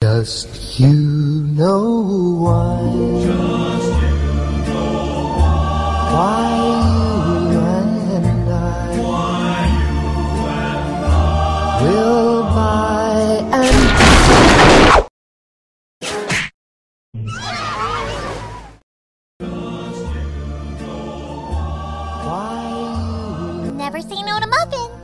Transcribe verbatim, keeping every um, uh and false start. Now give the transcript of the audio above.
Just you know why. Just you know why. Why you and I. Why you and I will buy and Just you know why. why you Never say no to muffins.